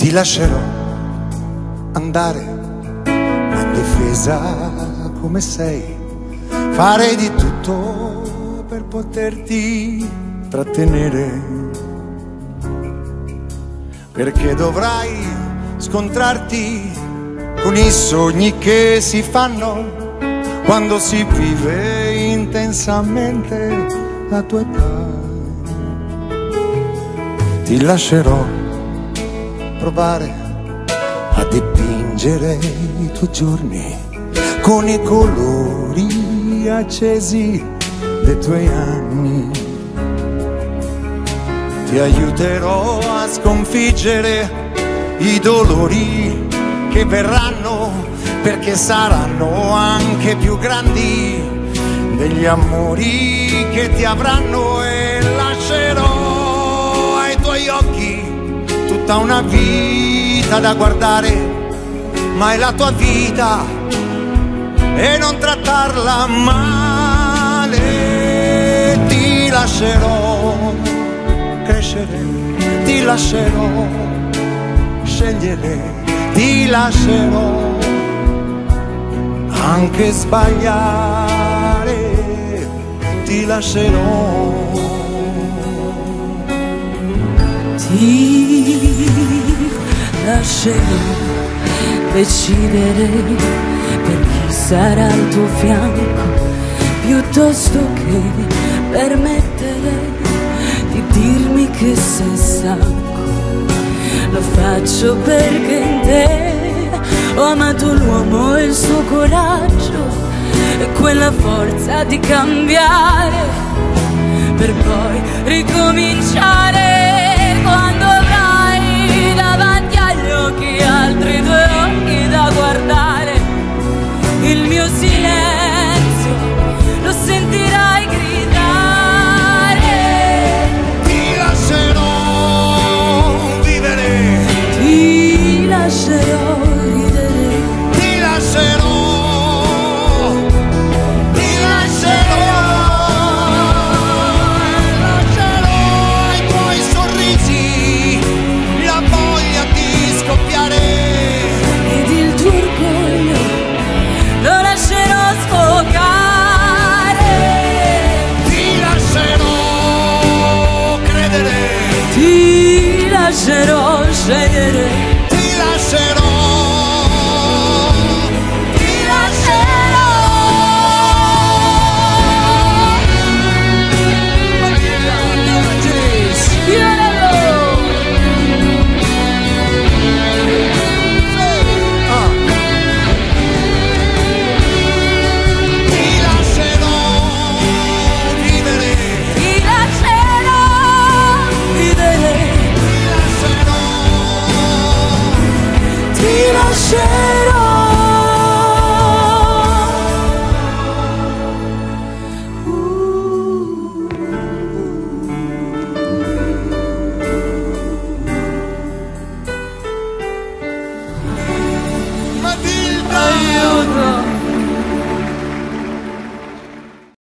Ti lascerò andare, ma in difesa come sei, farei di tutto per poterti trattenere, perché dovrai scontrarti con i sogni che si fanno quando si vive intensamente la tua età. Ti lascerò provare a dipingere i tuoi giorni con i colori accesi dei tuoi anni. Ti aiuterò a sconfiggere i dolori che verranno, perché saranno anche più grandi degli amori che ti avranno, e lascerò ai tuoi occhi tutta una vita da guardare, ma è la tua vita e non trattarla male. Ti lascerò crescere, ti lascerò scegliere, ti lascerò anche sbagliare, ti lascerò. Ti lascerò decidere per chi sarà al tuo fianco, piuttosto che permettere di dirmi che sei stanco. Lo faccio perché in te ho amato l'uomo e il suo coraggio e quella forza di cambiare per poi ricominciare. Quando avrai davanti agli occhi altri due occhi da guardare, il mio silenzio lo sentirai gridare. Ti lascerò vivere, Ti lascerò ridere, ti lascerò, ti lascerò, lascerò ai tuoi sorrisi la voglia di scoppiare. ed il tuo orgoglio lo lascerò sfogare. Ti lascerò credere, Ti lascerò scegliere,